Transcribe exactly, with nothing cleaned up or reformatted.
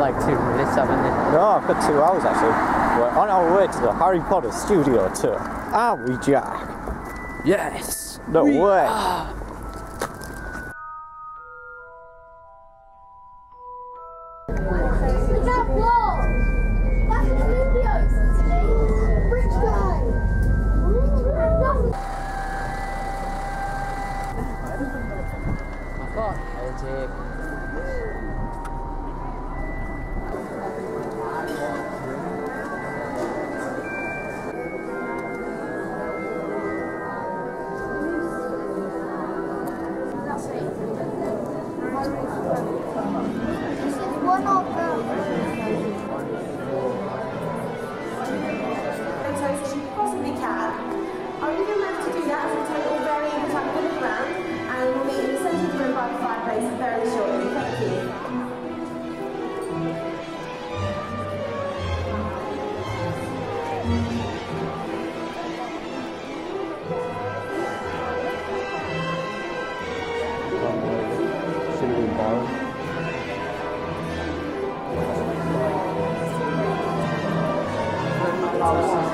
like two minutes, haven't you? No, I've got two hours actually. We're on our way to the Harry Potter studio tour. Aren't we, Jack? Yes! No we way! Are. Look at wall! That's the studios today. Witchcraft! I've got a headache. One of them. As you possibly can. I'll leave you a moment to do that as we take all very good time to look around, and we'll meet in the centre of the room by the fireplace very shortly. Thank you. Should have been borrowed. House.